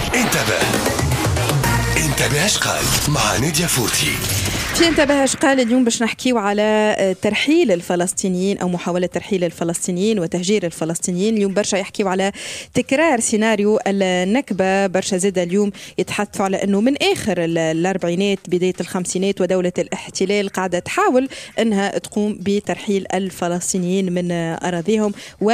انتبه اش قال مع نادية فوتي. في انتبه اش قال اليوم باش نحكيو على ترحيل الفلسطينيين او محاولة ترحيل الفلسطينيين وتهجير الفلسطينيين. اليوم برشا يحكيو على تكرار سيناريو النكبة، برشا زاد اليوم يتحدثوا على انه من اخر الاربعينات بداية الخمسينات ودولة الاحتلال قاعدة تحاول انها تقوم بترحيل الفلسطينيين من اراضيهم،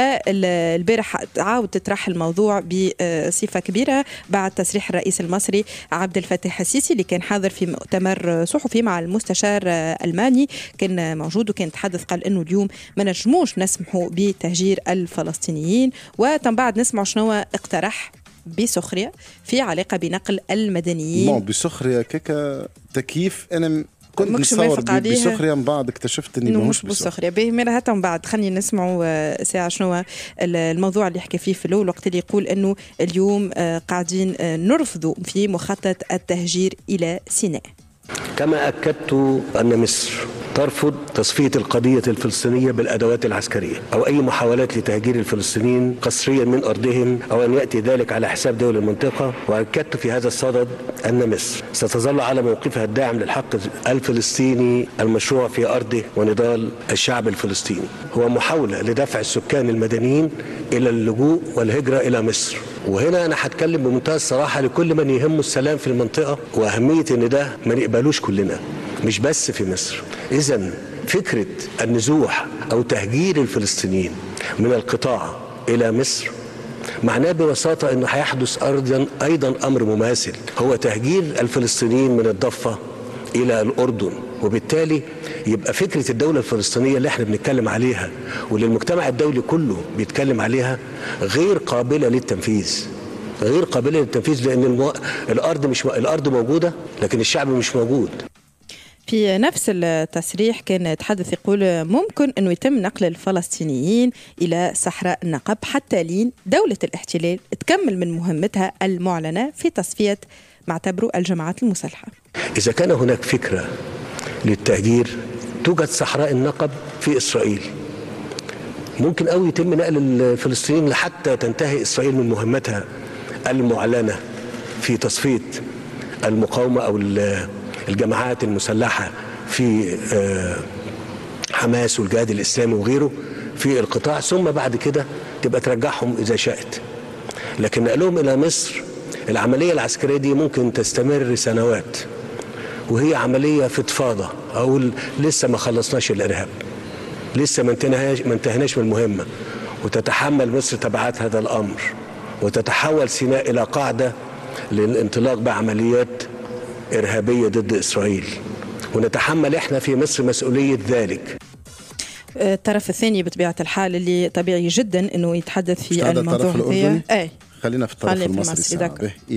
والبارح عاود تطرح الموضوع بصفة كبيرة بعد تصريح الرئيس المصري عبد الفتاح السيسي اللي كان حاضر في مؤتمر صحفي مع المستشار الماني، كان موجود وكان تحدث قال انه اليوم ما نجموش نسمحوا بتهجير الفلسطينيين. وتم بعد نسمع شنو اقترح بسخرية في علاقة بنقل المدنيين. بسخرية كيكا تكييف انا كنت نصور بسخرية، من بعد اكتشفت اني مش بسخرية. باهي من هتا من بعد خلينا نسمعوا ساعة شنو الموضوع اللي حكى فيه في الاول، وقت اللي يقول انه اليوم قاعدين نرفضوا في مخطط التهجير الى سيناء. كما أكدت أن مصر ترفض تصفية القضية الفلسطينية بالأدوات العسكرية أو أي محاولات لتهجير الفلسطينيين قسريا من أرضهم أو أن يأتي ذلك على حساب دول المنطقة. وأكدت في هذا الصدد أن مصر ستظل على موقفها الداعم للحق الفلسطيني المشروع في أرضه ونضال الشعب الفلسطيني. هو محاولة لدفع السكان المدنيين إلى اللجوء والهجرة إلى مصر. وهنا أنا هتكلم بمنتهى الصراحة لكل من يهمه السلام في المنطقة وأهمية أن ده ما نقبلوش كلنا، مش بس في مصر. إذن فكرة النزوح أو تهجير الفلسطينيين من القطاع إلى مصر معناه ببساطة أنه هيحدث أيضا أمر مماثل، هو تهجير الفلسطينيين من الضفة إلى الأردن. وبالتالي يبقى فكرة الدولة الفلسطينية اللي احنا بنتكلم عليها واللي المجتمع الدولي كله بيتكلم عليها غير قابلة للتنفيذ، غير قابلة للتنفيذ، لأن الأرض موجودة لكن الشعب مش موجود. في نفس التصريح كان يتحدث يقول ممكن أنه يتم نقل الفلسطينيين إلى صحراء النقب حتى لين دولة الاحتلال تكمل من مهمتها المعلنة في تصفية ما اعتبروا الجماعات المسلحة. إذا كان هناك فكرة للتهجير توجد صحراء النقب في إسرائيل، ممكن أو يتم نقل الفلسطينيين لحتى تنتهي إسرائيل من مهمتها المعلنة في تصفية المقاومة أو الجماعات المسلحة في حماس والجهاد الإسلامي وغيره في القطاع، ثم بعد كده تبقى ترجعهم إذا شاءت. لكن نقلهم إلى مصر العملية العسكرية دي ممكن تستمر سنوات، وهي عملية فضفاضة أو لسه ما خلصناش الإرهاب، لسه ما انتهناش من المهمة، وتتحمل مصر تبعات هذا الأمر وتتحول سيناء إلى قاعدة للانطلاق بعمليات إرهابية ضد إسرائيل، ونتحمل إحنا في مصر مسؤولية ذلك. الطرف الثاني بطبيعة الحال اللي طبيعي جدا أنه يتحدث في الموضوع هذا. خلينا في الطرف المصري.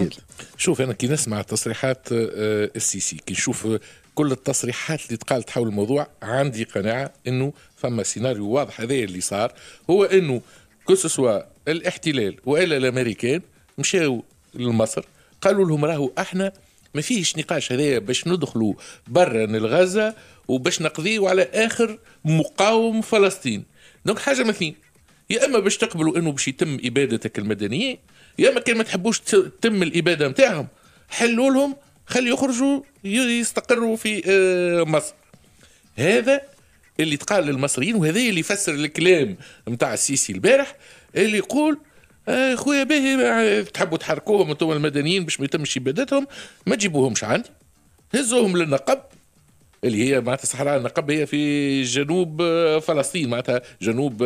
شوف أنا كي نسمع تصريحات السيسي، كي نشوف كل التصريحات اللي تقالت حول الموضوع، عندي قناعة أنه فما سيناريو واضح. هذا اللي صار هو أنه كسوا الاحتلال وإلا الأمريكان مشاو لمصر قالوا لهم راهو احنا ما فيش نقاش هذايا باش ندخلوا برا الغزة وباش نقضيوا على آخر مقاوم فلسطين. دونك حاجة مثلين، يا أما باش تقبلوا أنه باش يتم إبادتك المدنيين، يا أما كان ما تحبوش تتم الإبادة متاعهم حلوا لهم خلي يخرجوا يستقروا في مصر. هذا اللي تقال للمصريين، وهذا اللي يفسر الكلام متاع السيسي البارح اللي يقول خويا باهي تحبوا تحركوهم انتم المدنيين باش ما يتمش ابادتهم، ما تجيبوهمش عندي، هزوهم للنقب اللي هي معناتها صحراء النقب، هي في جنوب فلسطين، معناتها جنوب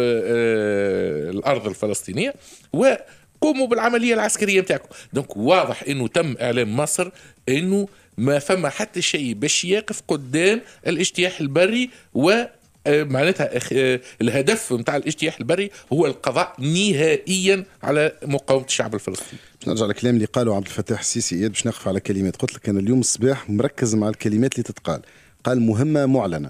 الارض الفلسطينيه، وقوموا بالعمليه العسكريه نتاعكم. دونك واضح انه تم اعلام مصر انه ما فما حتى شيء باش يقف قدام الاجتياح البري، و معناتها الهدف نتاع الاجتياح البري هو القضاء نهائيا على مقاومة الشعب الفلسطيني. نرجع للكلام اللي قاله عبد الفتاح السيسي، باش نقف على كلمات. قلت لك أنا اليوم الصباح مركز مع الكلمات اللي تتقال. قال مهمة معلنة،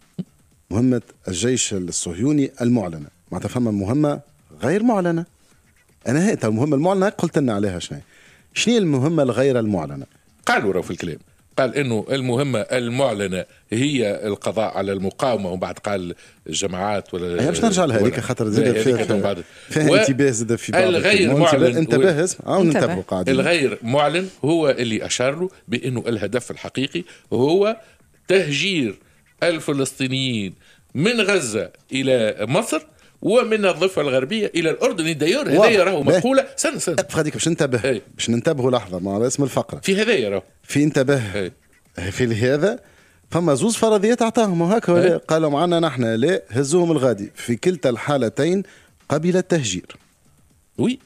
مهمة الجيش الصهيوني المعلنة، معناتها فما مهمة غير معلنة. أنا هات المهمة المعلنة قلت لنا عليها شنو المهمة الغير المعلنة. قالوا في الكلام قال انه المهمه المعلنه هي القضاء على المقاومه، ومن بعد قال الجماعات ولا باش نرجع لها هذيك خاطر زاد فيها انتباه زاد في بعض الغير معلن. انتباه ننتبهوا قاعدين. الغير معلن هو اللي اشار له بانه الهدف الحقيقي هو تهجير الفلسطينيين من غزه الى مصر ومن الضفه الغربيه الى الاردن. دايور هذايا راهو مقوله سنه هذيك باش ننتبه باش ننتبهوا لحظه مع اسم الفقره في هذايا راهو في انتبه في هذا. فما زوز فرضيات اعطاهم وهكا ولا قالوا معنا نحن لا هزوهم الغادي في كلتا الحالتين قبل التهجير. وي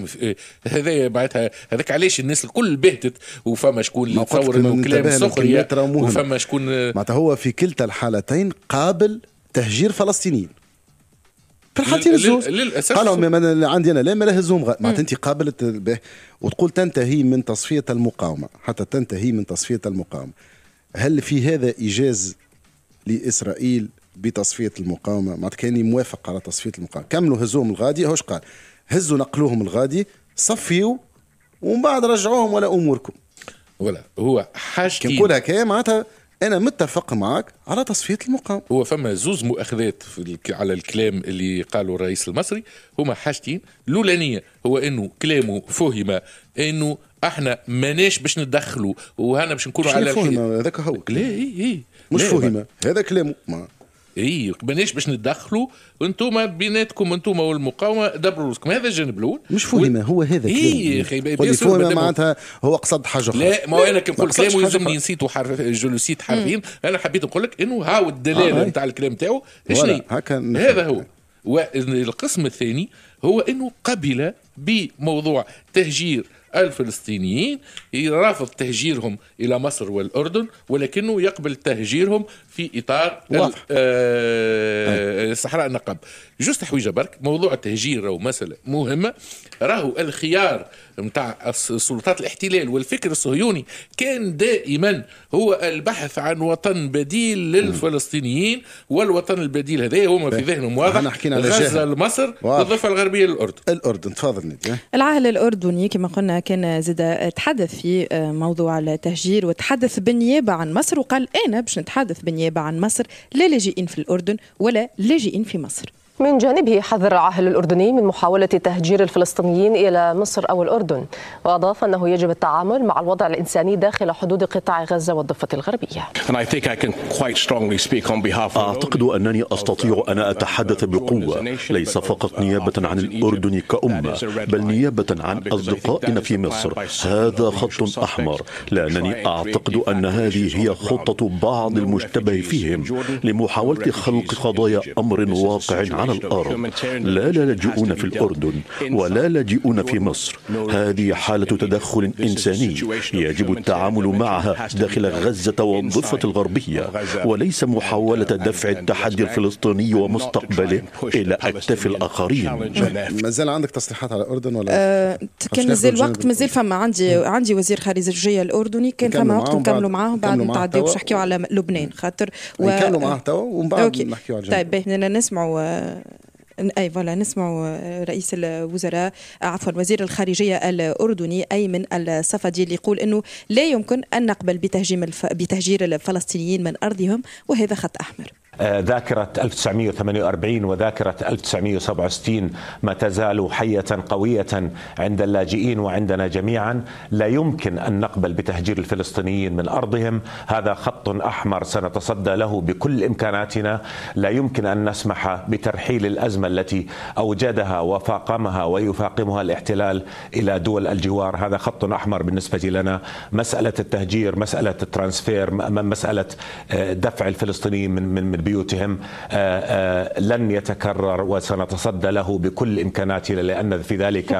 هذا معناتها هذاك علاش الناس الكل بهتت، وفما شكون اللي تصور انه كلام سخريه، وفما شكون معناتها هو في كلتا الحالتين قابل تهجير فلسطينيين في الحالتين الزوز. قالوا عندي انا لا ما لهزهم معناتها انت قابلت به وتقول تنتهي من تصفيه المقاومه حتى تنتهي من تصفيه المقاومه. هل في هذا إيجاز لإسرائيل بتصفية المقاومة؟ ما كان موافق على تصفية المقاومة، كملوا هزوهم الغادي. هوش قال هزوا نقلوهم الغادي صفيوا ومن بعد رجعوهم ولا أموركم ولا هو حاجتين. كنقول هكا معناتها أنا متفق معك على تصفية المقاومة. هو فما زوز مؤاخذات على الكلام اللي قاله الرئيس المصري، هما حاجتين. الأولانية هو إنه كلامه فهم إنه احنا ماناش باش ندخلوا وهنا باش نكونوا على هذاك هو لا مش فهم هذا كلامه ما ماناش باش ندخلوا وانتم بيناتكم انتم والمقاومه دبروا راسكم. هذا الجانب الاول مش فهم هو هذا كلامه فهم معناتها هو قصد حاجه اخرى. لا ما انا كنقول كلامه يلزمني نسيت جلوسيت حرفين. انا حبيت نقول لك انه هاو الدلاله نتاع الكلام تاعو شنو هذا هو. والقسم الثاني هو انه قبل بموضوع تهجير الفلسطينيين، رافض تهجيرهم إلى مصر والأردن ولكنه يقبل تهجيرهم في إطار صحراء النقب. جوست حويجة برك موضوع التهجير راهو مسألة مهمة. راهو الخيار متاع السلطات الاحتلال والفكر الصهيوني كان دائما هو البحث عن وطن بديل للفلسطينيين، والوطن البديل هذا هما في ذهنهم واضح غزة لمصر والضفة الغربية للأردن. تفضل ندي. العاهل الأردني كما قلنا كان زاد تحدث في موضوع التهجير وتحدث بالنيابة عن مصر، وقال أنا باش نتحدث بالنيابة عن مصر لا لاجئين في الأردن ولا لاجئين في مصر. من جانبه حذر العاهل الأردني من محاولة تهجير الفلسطينيين إلى مصر أو الأردن، وأضاف أنه يجب التعامل مع الوضع الإنساني داخل حدود قطاع غزة والضفة الغربية. أعتقد أنني أستطيع أن أتحدث بقوة ليس فقط نيابة عن الأردن كأمة بل نيابة عن أصدقائنا في مصر. هذا خط أحمر، لأنني أعتقد أن هذه هي خطة بعض المشتبه فيهم لمحاولة خلق قضايا أمر واقع على الأرض. لا لاجئون في الأردن ولا لاجئون في مصر. هذه حالة تدخل إنساني يجب التعامل معها داخل غزة والضفة الغربية، وليس محاولة دفع التحدي الفلسطيني ومستقبله إلى أكتاف الآخرين. ما زال عندك تصريحات على الأردن ولا كان مازال وقت؟ مازال فما عندي وزير خارجية الأردني كان فما وقت نكملوا معاه بعد نتعداو باش نحكيو على لبنان خاطر نكملوا معاه توا ومن بعد نحكيو على طيب بدنا نسمعوا نسمع رئيس الوزراء وزير الخارجية الأردني أيمن الصفدي اللي يقول أنه لا يمكن أن نقبل بتهجير الفلسطينيين من أرضهم وهذا خط أحمر. ذاكرة 1948 وذاكرة 1967 ما تزال حية قوية عند اللاجئين وعندنا جميعا. لا يمكن أن نقبل بتهجير الفلسطينيين من أرضهم. هذا خط أحمر سنتصدى له بكل إمكاناتنا. لا يمكن أن نسمح بترحيل الأزمة التي أوجدها وفاقمها ويفاقمها الاحتلال إلى دول الجوار. هذا خط أحمر بالنسبة لنا. مسألة التهجير، مسألة الترانسفير، مسألة دفع الفلسطينيين من بيوتهم لن يتكرر وسنتصدى له بكل إمكاناتنا، لأن في ذلك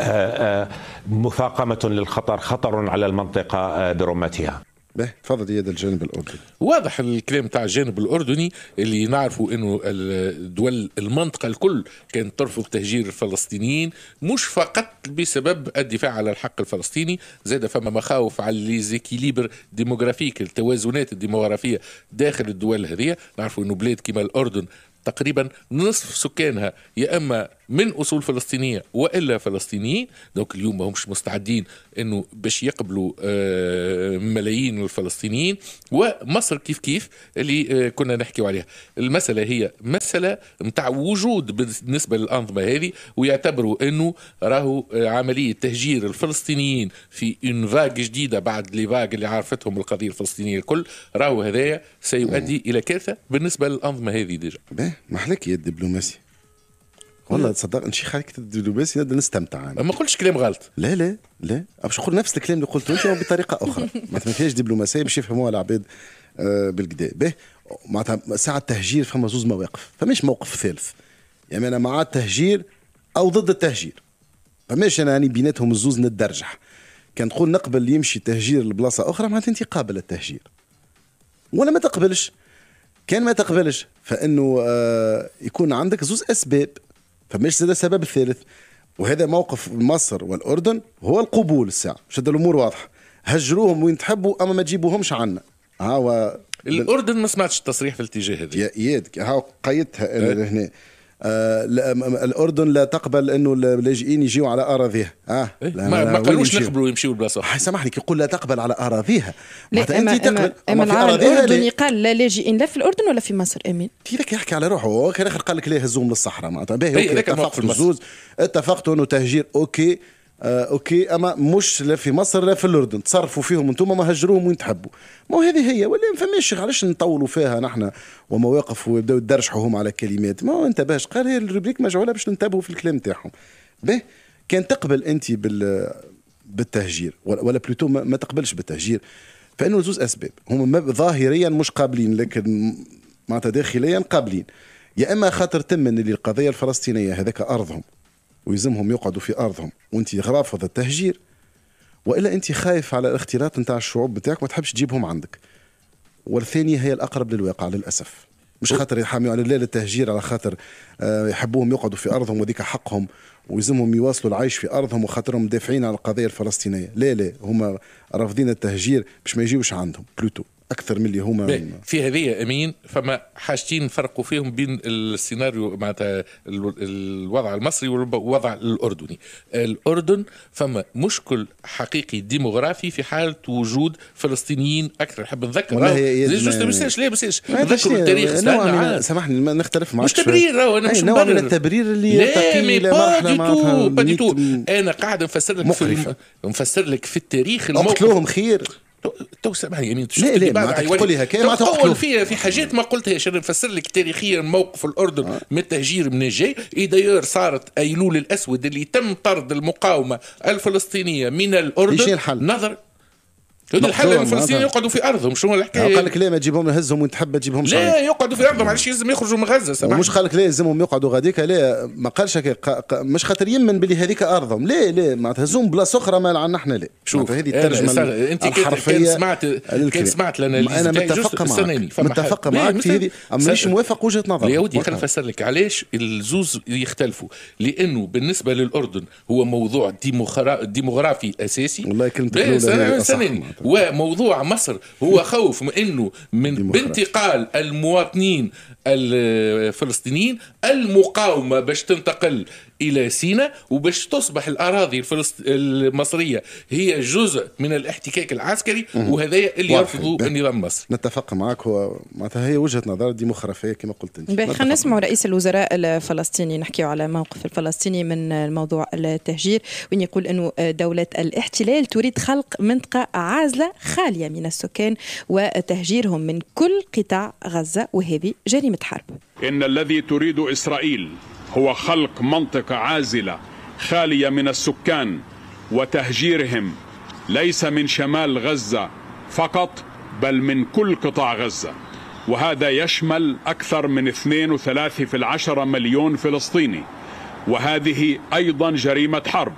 مفاقمة للخطر، خطر على المنطقة برمتها. تفضل يد الجانب الأردني. واضح الكلام تاع الجانب الأردني اللي نعرفوا إنه الدول المنطقة الكل كانت ترفض تهجير الفلسطينيين، مش فقط بسبب الدفاع على الحق الفلسطيني، زاد فما مخاوف على ليزيكيليبر ديموغرافيك، التوازنات الديموغرافية داخل الدول هذه. نعرفوا إنه بلاد كما الأردن تقريبا نصف سكانها يا اما من أصول فلسطينية وإلا فلسطينيين. دونك اليوم ما همش مستعدين أنه باش يقبلوا ملايين من الفلسطينيين. ومصر كيف اللي كنا نحكي عليها. المسألة هي مسألة متاع وجود بالنسبة للأنظمة هذه، ويعتبروا أنه راهو عملية تهجير الفلسطينيين في اون فاج جديدة بعد لي فاج اللي عرفتهم القضية الفلسطينية الكل، راهو هذايا سيؤدي إلى كارثة بالنسبة للأنظمة هذه ديجا. ما حلاك يا الدبلوماسي والله تصدق نشي خليك الدبلوماسي نبدا نستمتع. ما قلتش كلام غلط. لا باش نقول نفس الكلام اللي قلته انت بطريقه اخرى. ما فيهاش دبلوماسيه باش يفهموها العباد بالكدا. به معناتها ساعه التهجير فما زوز مواقف، فماش موقف ثالث. يعني انا مع التهجير او ضد التهجير، فماش انا يعني بيناتهم الزوز ندرجح. كان تقول نقبل يمشي تهجير لبلاصه اخرى معناتها انت قابل التهجير، ولا ما تقبلش. كان ما تقبلش فانه يكون عندك زوز اسباب، فماش زاد السبب الثالث. وهذا موقف مصر والاردن هو القبول. الساعه شد الامور واضحه، هجروهم وين تحبوا اما ما تجيبوهمش عنا. الاردن ما سمعتش التصريح في الاتجاه هذا. يا اياد ها قيدتها انا هنا. الأردن لا تقبل أنه اللاجئين يجيوا على أراضيها. ما قالوش نقبلوا يمشيوا البلاصة. سامحني كي يقول لا تقبل على أراضيها. أما الأردن قال لا لاجئين لا في الأردن ولا في مصر. أمين كيف يحكي على روحه؟ هو كان آخر قال لك ليه هزوم للصحراء معناتها باهي. اتفقوا الزوز، اتفقتوا أنه تهجير اوكي اما مش لا في مصر لا في الاردن، تصرفوا فيهم انتم ما هجروهم وين تحبوا. ما هذه هي ولا ما فماش علاش نطولوا فيها نحن ومواقف ويبداو يدرجحوا هم على كلمات. ما هو انت باش قال هي الروبريك مجعوله باش ننتبهوا في الكلام تاعهم. به كان تقبل انت بالتهجير ولا بلوتو ما تقبلش بالتهجير، فانه زوز اسباب هم ظاهريا مش قابلين لكن معناتها داخليا قابلين. يا اما خاطر تمن اللي القضيه الفلسطينيه هذاك ارضهم ويلزمهم يقعدوا في ارضهم وانت رافض التهجير، والا انت خايف على الاختلاط نتاع الشعوب بتاعك ما تحبش تجيبهم عندك. والثانيه هي الاقرب للواقع للاسف، مش خاطر يحاميوا على التهجير على خاطر يحبوهم يقعدوا في ارضهم وذيك حقهم ويلزمهم يواصلوا العيش في ارضهم وخاطرهم دافعين على القضيه الفلسطينيه. لا هم رافضين التهجير باش ما يجيوش عندهم بلوتو اكثر من اللي هما في هذه. امين فما حاجتين نفرقوا فيهم بين السيناريو معناتها الوضع المصري والوضع الاردني. الاردن فما مشكل حقيقي ديموغرافي في حاله وجود فلسطينيين اكثر. نحب نذكر بساش نذكر التاريخ. سامحني ما نختلف معك، مش تبرير انا مش مبرر التبرير اللي يرتقي الى مرحله با دي تو. انا قاعد نفسر لك في التاريخ الموقف. قتلوهم خير تو سامحني يمين تقوليها كيما تقول في حاجات ما قلتهاش. انا نفسر لك تاريخيا موقف الاردن من التهجير من الجاي. داير صارت ايلول الاسود اللي تم طرد المقاومه الفلسطينيه من الاردن. نظر الحل الفلسطينيين يقعدوا في ارضهم. شنو الحكايه؟ قال لك لا ما تجيبهم نهزهم وين تحب تجيبهم. لا يقعدوا في ارضهم علاش لازم يخرجوا من غزه؟ سامحني مش قال لك لا يلزمهم يقعدوا غاديك. لا ما قالش مش خاطر يمن بلي هذيك ارضهم. لا معناتها هزوم بلاصه اخرى ما عندنا احنا. لا شوف هذه الترجمه انت الحرفيه. كان سمعت الاناليز. انا متفق معك في هذه، مانيش موافق وجهه نظر. يا ودي خلينا نفسر لك علاش الزوز يختلفوا. لانه بالنسبه للاردن هو موضوع ديموغرافي اساسي. والله كلمه وموضوع مصر هو خوف من انه بانتقال المواطنين الفلسطينيين المقاومة باش تنتقل إلى سيناء وباش تصبح الأراضي المصرية هي جزء من الاحتكاك العسكري. وهذا اللي يرفضه النظام المصري. نتفق معك. هو معناتها هي وجهة نظر ديموغرافية كما قلت انت. خلينا نسمع رئيس الوزراء الفلسطيني نحكي على موقف الفلسطيني من الموضوع التهجير، وين يقول انه دولة الاحتلال تريد خلق منطقة عازلة خالية من السكان وتهجيرهم من كل قطاع غزة، وهذه جريمة حرب. إن الذي تريد إسرائيل هو خلق منطقة عازلة خالية من السكان وتهجيرهم ليس من شمال غزة فقط بل من كل قطاع غزة، وهذا يشمل أكثر من 2.3 مليون فلسطيني، وهذه أيضا جريمة حرب.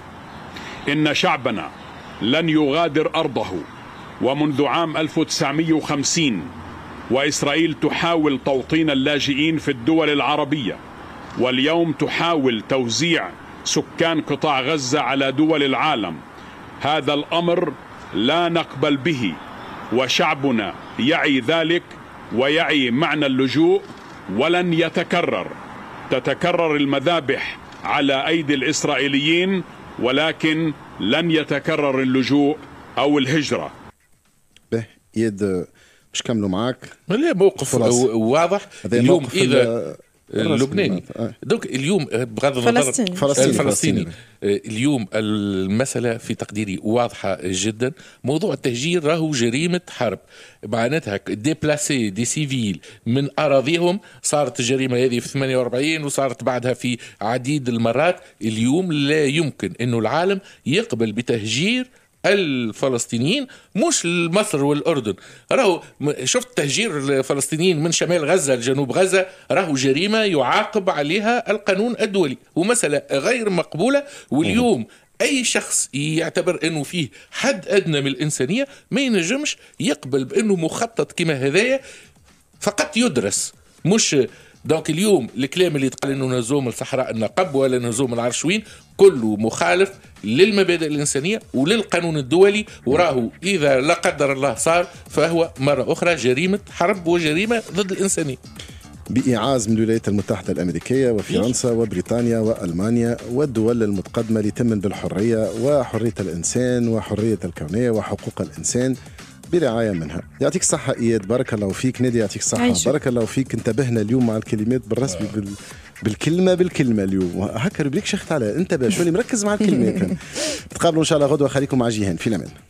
إن شعبنا لن يغادر أرضه، ومنذ عام 1950 وإسرائيل تحاول توطين اللاجئين في الدول العربية، واليوم تحاول توزيع سكان قطاع غزة على دول العالم. هذا الأمر لا نقبل به، وشعبنا يعي ذلك ويعي معنى اللجوء، ولن يتكرر. تتكرر المذابح على أيدي الإسرائيليين، ولكن لن يتكرر اللجوء أو الهجرة. إياد مش كملوا معاك. لا موقف واضح اليوم إذا اللبناني دوك اليوم بغض النظر الفلسطيني اليوم المسألة في تقديري واضحة جدا. موضوع التهجير راهو جريمة حرب، معناتها ديبلاسي دي سيفيل من أراضيهم. صارت الجريمة هذه في 48 وصارت بعدها في عديد المرات. اليوم لا يمكن أنه العالم يقبل بتهجير الفلسطينيين، مش مصر والأردن. راهو شفت تهجير الفلسطينيين من شمال غزة لجنوب غزة راهو جريمة يعاقب عليها القانون الدولي ومسألة غير مقبولة. واليوم أي شخص يعتبر أنه فيه حد أدنى من الإنسانية ما ينجمش يقبل بأنه مخطط كما هذايا فقط يدرس. مش دونك اليوم الكلام اللي يتقال انه نزوم الصحراء النقب ولا نزوم العرشوين كله مخالف للمبادئ الإنسانية وللقانون الدولي. وراه إذا لا قدر الله صار فهو مرة أخرى جريمة حرب وجريمة ضد الإنسانية بإعاز من الولايات المتحدة الأمريكية وفرنسا وبريطانيا وألمانيا والدول المتقدمة لتمن بالحرية وحرية الإنسان وحرية الكونية وحقوق الإنسان برعاية منها. يعطيك الصحة إياد، بارك الله فيك. نادي يعطيك الصحة، بارك الله فيك. انتبهنا اليوم مع الكلمات بالرسمي بالكلمة اليوم هكا ربليك شخت على انتبه شو اللي مركز مع الكلمات. تقابلوا إن شاء الله غدوة. خليكم مع جيهان في الأمان.